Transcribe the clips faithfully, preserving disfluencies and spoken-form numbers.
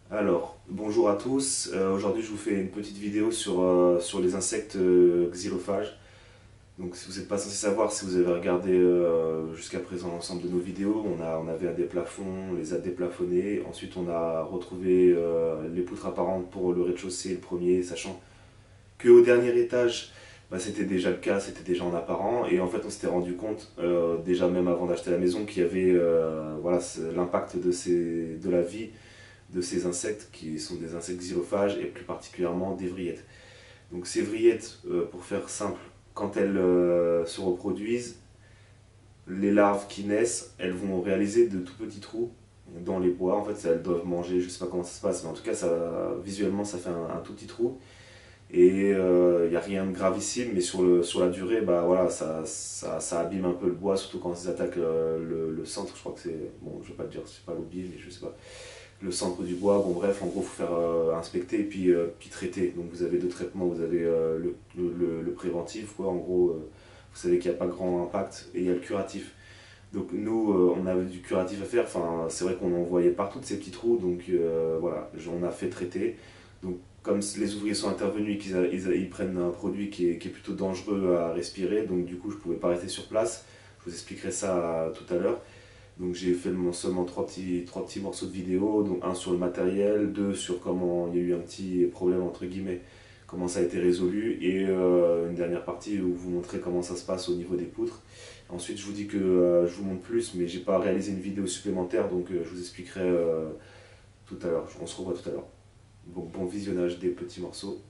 Alors, bonjour à tous. Euh, aujourd'hui, je vous fais une petite vidéo sur, euh, sur les insectes euh, xylophages. Donc, si vous n'êtes pas censé savoir, si vous avez regardé euh, jusqu'à présent l'ensemble de nos vidéos, on a, on avait un déplafond, on les a déplafonnés. Ensuite, on a retrouvé euh, les poutres apparentes pour le rez-de-chaussée, le premier, sachant qu'au dernier étage, bah, c'était déjà le cas, c'était déjà en apparent. Et en fait, on s'était rendu compte, euh, déjà même avant d'acheter la maison, qu'il y avait euh, voilà, l'impact de, ces, de la vie de ces insectes qui sont des insectes xylophages et plus particulièrement des vrillettes. Donc ces vrillettes, euh, pour faire simple, quand elles euh, se reproduisent, les larves qui naissent, elles vont réaliser de tout petits trous dans les bois. En fait, elles doivent manger, je ne sais pas comment ça se passe, mais en tout cas, ça, visuellement, ça fait un, un tout petit trou. Et il euh, n'y a rien de gravissime, mais sur, le, sur la durée, bah, voilà, ça, ça, ça abîme un peu le bois, surtout quand ils attaquent le, le, le centre. Je crois que c'est, bon, je ne vais pas te dire, c'est pas l'oubli, mais je sais pas. Le centre du bois, bon bref, en gros, il faut faire euh, inspecter et puis, euh, puis traiter. Donc vous avez deux traitements, vous avez euh, le, le, le, préventif, quoi, en gros, euh, vous savez qu'il n'y a pas grand impact, et il y a le curatif. Donc nous, euh, on avait du curatif à faire, enfin, c'est vrai qu'on en voyait partout de ces petits trous, donc euh, voilà, on a fait traiter. Donc comme les ouvriers sont intervenus et qu'ils ils, ils prennent un produit qui est, qui est plutôt dangereux à respirer, donc du coup je ne pouvais pas rester sur place, je vous expliquerai ça euh, tout à l'heure. Donc j'ai fait seulement trois petits, trois petits morceaux de vidéo, donc un sur le matériel, deux sur comment il y a eu un petit problème entre guillemets, comment ça a été résolu, et euh, une dernière partie où vous montrez comment ça se passe au niveau des poutres. Ensuite je vous dis que euh, je vous montre plus, mais j'ai pas réalisé une vidéo supplémentaire, donc euh, je vous expliquerai euh, tout à l'heure. On se revoit tout à l'heure. Donc bon visionnage des petits morceaux.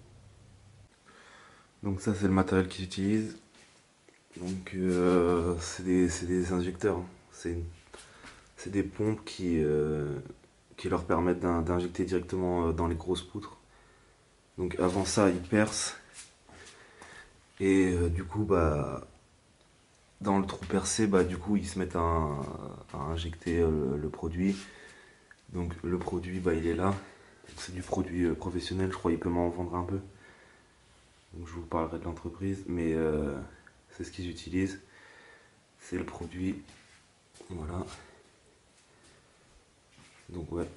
Donc ça c'est le matériel qu'ils utilisent. Donc euh, c'est des, des, injecteurs, hein. C'est une C'est des pompes qui, euh, qui leur permettent d'injecter directement dans les grosses poutres. Donc avant ça, ils percent. Et euh, du coup, bah, dans le trou percé, bah, du coup, ils se mettent à, à injecter euh, le produit. Donc le produit, bah, il est là. C'est du produit euh, professionnel, je crois qu'il peut m'en vendre un peu. Donc je vous parlerai de l'entreprise, mais euh, c'est ce qu'ils utilisent. C'est le produit. Voilà. Donc ouais.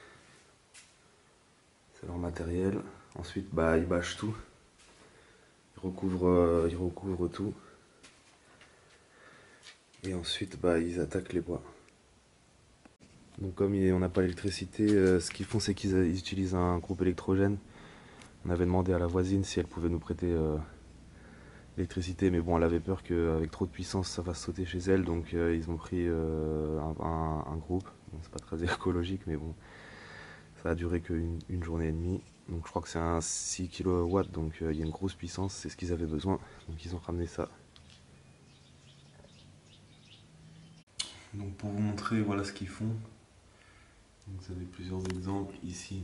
C'est leur matériel. Ensuite, bah, ils bâchent tout. Ils recouvrent, euh, ils recouvrent tout. Et ensuite, bah, ils attaquent les bois. Donc comme on n'a pas l'électricité, euh, ce qu'ils font, c'est qu'ils utilisent un groupe électrogène. On avait demandé à la voisine si elle pouvait nous prêter euh, l'électricité, mais bon, elle avait peur qu'avec trop de puissance, ça fasse sauter chez elle. Donc euh, ils ont pris euh, un, un, un groupe. Bon, c'est pas très écologique, mais bon, ça a duré qu'une une journée et demie. Donc je crois que c'est un six kilowatts, donc il euh, y a une grosse puissance, c'est ce qu'ils avaient besoin. Donc ils ont ramené ça. Donc pour vous montrer, voilà ce qu'ils font. Donc vous avez plusieurs exemples ici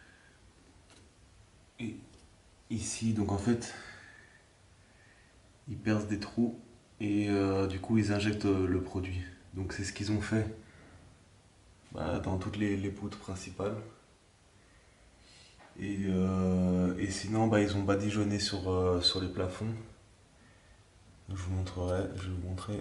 et ici. Donc en fait, ils percent des trous et euh, du coup ils injectent euh, le produit. Donc c'est ce qu'ils ont fait bah, dans toutes les, les poutres principales. Et, euh, et sinon, bah, ils ont badigeonné sur, euh, sur les plafonds. Je vous montrerai, je vais vous montrer.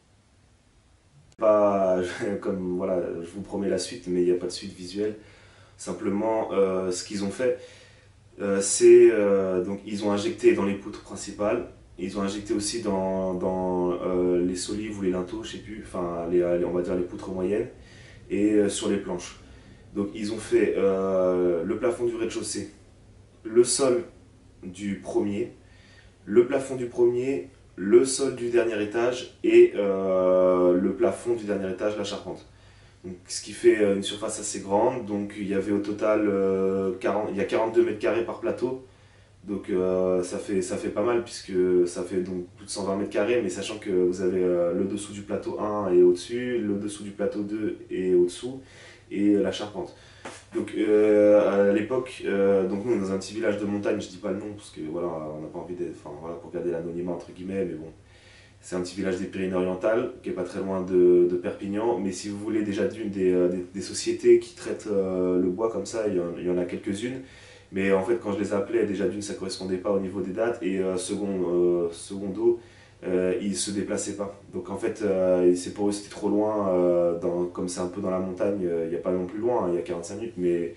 Pas, comme voilà, je vous promets la suite, mais il n'y a pas de suite visuelle. Simplement, euh, ce qu'ils ont fait, euh, c'est euh, donc ils ont injecté dans les poutres principales. Ils ont injecté aussi dans, dans euh, les solives ou les linteaux, je sais plus, enfin les, les, on va dire les poutres moyennes, et euh, sur les planches. Donc ils ont fait euh, le plafond du rez-de-chaussée, le sol du premier, le plafond du premier, le sol du dernier étage et euh, le plafond du dernier étage, la charpente. Donc, ce qui fait une surface assez grande. Donc il y avait au total euh, quarante, il y a quarante-deux mètres carrés par plateau. Donc euh, ça, fait, ça fait pas mal puisque ça fait donc plus de cent vingt mètres carrés, mais sachant que vous avez euh, le dessous du plateau un et au-dessus, le dessous du plateau deux et au-dessous, et euh, la charpente. Donc euh, à l'époque, euh, donc nous on est dans un petit village de montagne, je dis pas le nom parce que voilà, on n'a pas envie d'être, enfin voilà, pour garder l'anonymat entre guillemets, mais bon. C'est un petit village des Pyrénées-Orientales qui est pas très loin de, de Perpignan, mais si vous voulez déjà d'une des, des, des sociétés qui traitent euh, le bois comme ça, il y en, il y en a quelques-unes. Mais en fait, quand je les appelais, déjà d'une, ça ne correspondait pas au niveau des dates, et euh, second, euh, secondo, euh, ils ne se déplaçaient pas. Donc en fait, euh, c'est pour eux, c'était trop loin, euh, dans, comme c'est un peu dans la montagne, il n'y a pas non plus loin, il y a quarante-cinq minutes, mais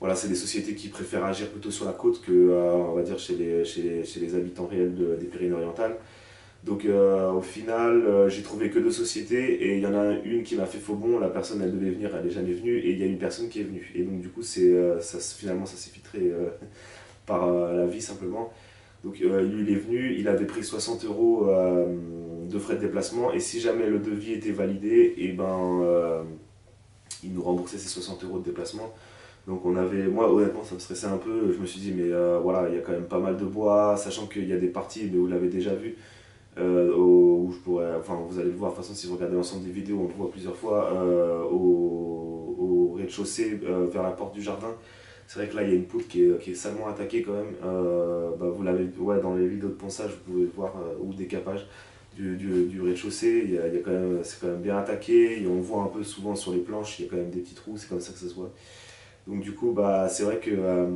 voilà, c'est des sociétés qui préfèrent agir plutôt sur la côte que, euh, on va dire, chez les, chez les, chez les habitants réels de- des Pyrénées-Orientales. Donc euh, au final, euh, j'ai trouvé que deux sociétés et il y en a une qui m'a fait faux bond. La personne, elle devait venir, elle n'est jamais venue et il y a une personne qui est venue. Et donc du coup, c'est, euh, ça, finalement, ça s'est filtré euh, par euh, la vie simplement. Donc euh, lui, il est venu, il avait pris soixante euros euh, de frais de déplacement et si jamais le devis était validé, et ben, euh, il nous remboursait ses soixante euros de déplacement. Donc on avait, moi honnêtement ça me stressait un peu, je me suis dit mais euh, voilà, il y a quand même pas mal de bois, sachant qu'il y a des parties, mais vous l'avez déjà vu, euh, où je pourrais, enfin vous allez le voir de toute façon si vous regardez l'ensemble des vidéos, on le voit plusieurs fois, euh, au, au rez-de-chaussée euh, vers la porte du jardin. C'est vrai que là il y a une poutre qui est, qui est salement attaquée quand même, euh, bah, vous l'avez, ouais, dans les vidéos de ponçage vous pouvez voir, euh, ou décapage du, du, du rez-de-chaussée, il y a, il y a quand même, c'est quand même bien attaqué, et on voit un peu souvent sur les planches, il y a quand même des petits trous, c'est comme ça que ça se voit. Donc du coup, bah, c'est vrai que euh,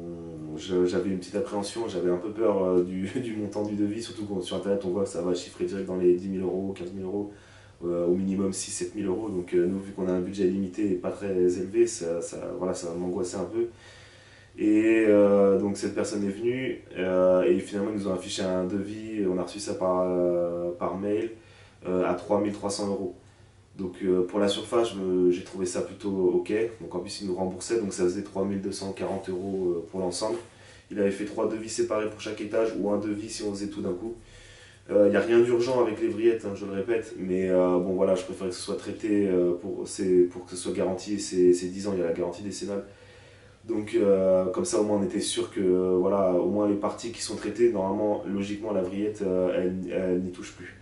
je- j'avais une petite appréhension, j'avais un peu peur euh, du, du montant du devis, surtout quand sur internet on voit que ça va chiffrer direct dans les dix mille euros, quinze mille euros, euh, au minimum six sept mille euros. Donc euh, nous, vu qu'on a un budget limité et pas très élevé, ça, ça, voilà, ça m'angoissait un peu. Et euh, donc cette personne est venue euh, et finalement ils nous ont affiché un devis, on a reçu ça par, euh, par mail euh, à trois mille trois cents euros. Donc euh, pour la surface, j'ai trouvé ça plutôt ok. Donc en plus, il nous remboursait, donc ça faisait trois mille deux cent quarante euros euh, pour l'ensemble. Il avait fait trois devis séparés pour chaque étage ou un devis si on faisait tout d'un coup. Il euh, n'y a rien d'urgent avec les vrillettes, hein, je le répète, mais euh, bon voilà, je préfère que ce soit traité euh, pour, pour que ce soit garanti. C'est dix ans, il y a la garantie décennale. Donc euh, comme ça au moins on était sûr que euh, voilà, au moins les parties qui sont traitées, normalement, logiquement la vrillette, euh, elle, elle n'y touche plus.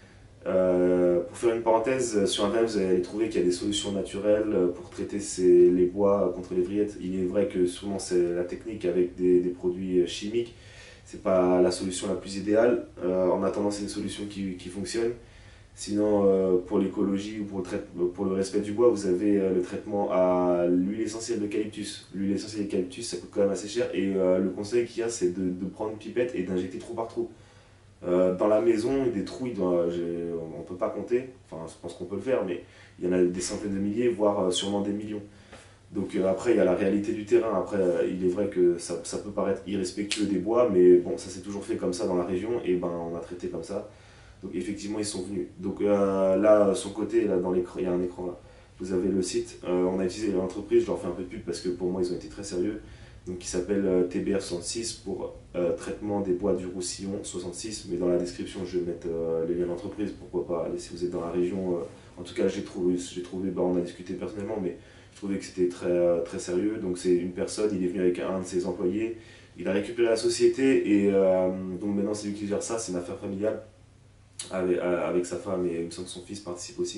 Euh, pour faire une parenthèse, sur internet vous allez trouver qu'il y a des solutions naturelles pour traiter ces, les bois contre les vrillettes. Il est vrai que souvent c'est la technique avec des, des produits chimiques, c'est pas la solution la plus idéale. Euh, en attendant, c'est une solution qui, qui fonctionne. Sinon, euh, pour l'écologie ou pour le, pour le respect du bois, vous avez euh, le traitement à l'huile essentielle d'eucalyptus. L'huile essentielle d'eucalyptus, ça coûte quand même assez cher et euh, le conseil qu'il y a, c'est de, de prendre une pipette et d'injecter trou par trou. Euh, dans la maison, des trous, doit, on ne peut pas compter, enfin je pense qu'on peut le faire, mais il y en a des centaines de milliers, voire euh, sûrement des millions. Donc euh, après, il y a la réalité du terrain. Après, euh, il est vrai que ça, ça peut paraître irrespectueux des bois, mais bon, ça s'est toujours fait comme ça dans la région, et ben on a traité comme ça. Donc effectivement, ils sont venus. Donc euh, là, sur le côté, là, dans l'écran, il y a un écran là. Vous avez le site. Euh, on a utilisé l'entreprise, je leur fais un peu de pub parce que pour moi, ils ont été très sérieux. Donc qui s'appelle euh, T B R soixante-six pour euh, traitement des bois du Roussillon soixante-six. Mais dans la description, je vais mettre euh, les liens d'entreprise. Pourquoi pas aller si vous êtes dans la région. Euh, en tout cas, j'ai trouvé, j'ai trouvé, bah, on a discuté personnellement, mais je trouvais que c'était très, euh, très sérieux. Donc c'est une personne, il est venu avec un de ses employés. Il a récupéré la société et euh, donc maintenant c'est lui qui gère ça, c'est une affaire familiale avec, avec sa femme et il me semble que son fils participe aussi.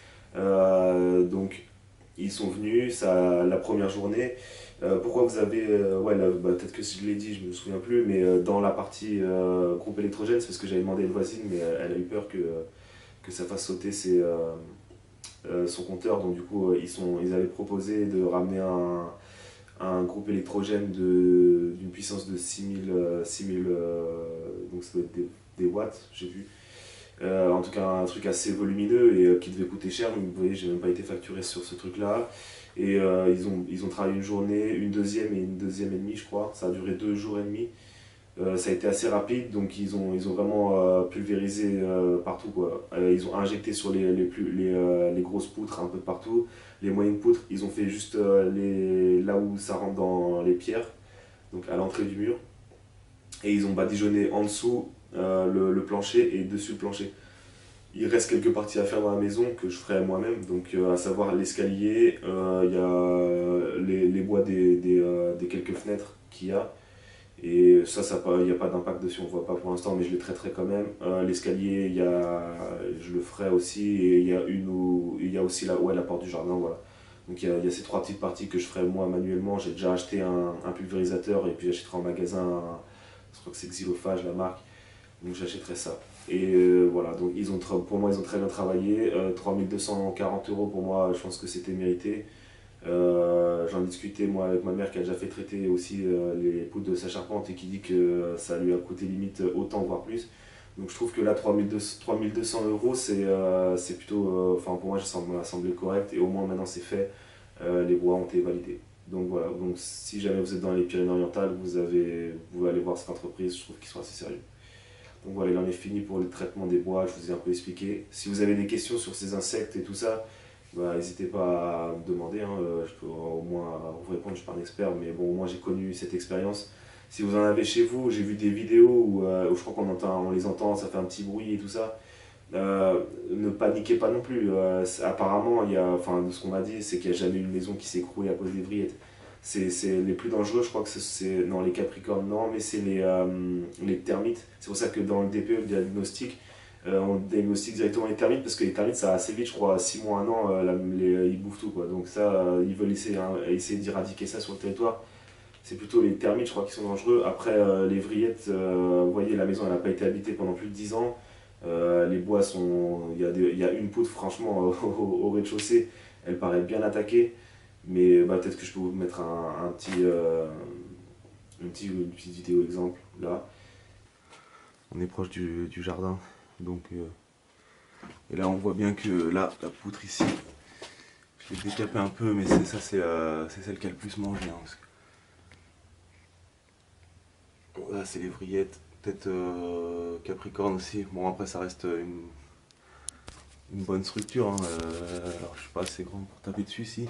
Euh, donc ils sont venus, ça, la première journée. Euh, pourquoi vous avez, euh, ouais, bah, peut-être que si je l'ai dit, je me souviens plus, mais euh, dans la partie euh, groupe électrogène, c'est parce que j'avais demandé à une voisine, mais euh, elle a eu peur que, que ça fasse sauter ses, euh, euh, son compteur. Donc du coup, euh, ils, sont, ils avaient proposé de ramener un, un groupe électrogène d'une puissance de six mille, euh, six mille euh, donc ça doit être des, des watts, j'ai vu. Euh, en tout cas, un truc assez volumineux et euh, qui devait coûter cher. Donc, vous voyez, j'ai même pas été facturé sur ce truc-là. Et euh, ils, ont, ils ont travaillé une journée, une deuxième et une deuxième et demie, je crois. Ça a duré deux jours et demi. Euh, ça a été assez rapide, donc ils ont, ils ont vraiment euh, pulvérisé euh, partout, quoi. Euh, ils ont injecté sur les, les, plus, les, euh, les grosses poutres un peu de partout. Les moyennes poutres, ils ont fait juste euh, les, là où ça rentre dans les pierres, donc à l'entrée du mur. Et ils ont badigeonné en dessous euh, le, le plancher et dessus le plancher. Il reste quelques parties à faire dans la maison que je ferai moi-même, donc euh, à savoir l'escalier, euh, il y a les, les bois des, des, euh, des quelques fenêtres qu'il y a, et ça, ça il n'y a pas d'impact dessus, on ne voit pas pour l'instant, mais je les traiterai quand même. Euh, l'escalier, il y a, je le ferai aussi, et il y a, une ou, il y a aussi la, ouais, la porte du jardin, voilà. Donc il y, a, il y a ces trois petites parties que je ferai moi manuellement. J'ai déjà acheté un, un pulvérisateur et puis j'achèterai en magasin, un, je crois que c'est Xylophage la marque, donc j'achèterai ça. Et euh, voilà, donc ils ont, pour moi ils ont très bien travaillé, euh, trois mille deux cent quarante euros pour moi, je pense que c'était mérité. Euh, J'en discutais moi avec ma mère qui a déjà fait traiter aussi euh, les poutres de sa charpente et qui dit que ça lui a coûté limite autant voire plus. Donc je trouve que là trois mille deux cents euros c'est euh, c'est plutôt, euh, enfin pour moi ça m'a semblé correct et au moins maintenant c'est fait, euh, les bois ont été validés. Donc voilà, donc si jamais vous êtes dans les Pyrénées-Orientales, vous, avez, vous pouvez aller voir cette entreprise, je trouve qu'ils sont assez sérieux. Donc voilà, il en est fini pour le traitement des bois, je vous ai un peu expliqué. Si vous avez des questions sur ces insectes et tout ça, bah, n'hésitez pas à me demander, hein, euh, je peux au moins vous répondre, je ne suis pas un expert, mais bon, moi j'ai connu cette expérience. Si vous en avez chez vous, j'ai vu des vidéos où, euh, où je crois qu'on entend, on les entend, ça fait un petit bruit et tout ça. Euh, ne paniquez pas non plus. Euh, apparemment, il y a, enfin, de ce qu'on m'a dit, c'est qu'il n'y a jamais eu une maison qui s'est écroulée à cause des vrillettes. C'est c'est les plus dangereux, je crois que c'est. Non, les capricornes, non, mais c'est les, euh, les termites. C'est pour ça que dans le D P E, le diagnostic, euh, on diagnostique directement les termites parce que les termites, ça va assez vite, je crois, six mois, un an, euh, la- les- ils bouffent tout, quoi. Donc, ça, euh, ils veulent essayer, hein, essayer d'éradiquer ça sur le territoire. C'est plutôt les termites, je crois, qui sont dangereux. Après, euh, les vrillettes, euh, vous voyez, la maison, elle n'a pas été habitée pendant plus de dix ans. Euh, les bois sont. Il y, a des- il y a une poutre, franchement, au, au rez-de-chaussée, elle paraît bien attaquée. Mais bah, peut-être que je peux vous mettre un, un petit, euh, un petit, une petite vidéo exemple là. On est proche du, du jardin. Donc, euh, et là, on voit bien que là, la poutre ici, je l'ai décapée un peu, mais c'est ça, c'est euh, c'est celle qui a le plus mangé. Hein, parce que là, c'est les vrillettes. Peut-être euh, Capricorne aussi. Bon, après, ça reste une, une bonne structure. Hein. Euh, alors, je suis pas assez grand pour taper dessus ici.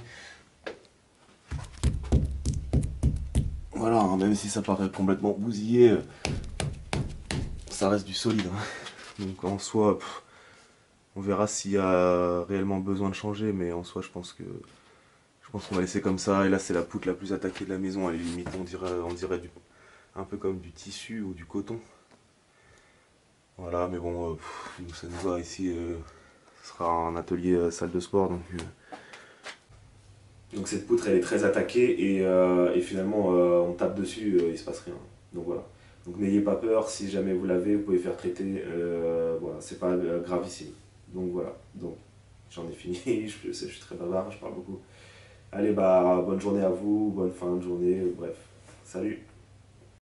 Voilà, hein, même si ça paraît complètement bousillé, euh, ça reste du solide. Hein. Donc, en soi, pff, on verra s'il y a réellement besoin de changer, mais en soi, je pense que je pense qu'on va laisser comme ça. Et là, c'est la poutre la plus attaquée de la maison. Elle est limite, on dirait, on dirait du, un peu comme du tissu ou du coton. Voilà, mais bon, euh, pff, nous, ça nous va ici. Euh, ce sera un atelier euh, salle de sport, donc. Euh, Donc cette poutre elle est très attaquée et, euh, et finalement euh, on tape dessus, euh, il se passe rien. Donc voilà. Donc n'ayez pas peur, si jamais vous l'avez, vous pouvez faire traiter. Euh, voilà, c'est pas euh, gravissime. Donc voilà. Donc j'en ai fini. je, sais, je suis très bavard, je parle beaucoup. Allez bah bonne journée à vous, bonne fin de journée, bref. Salut.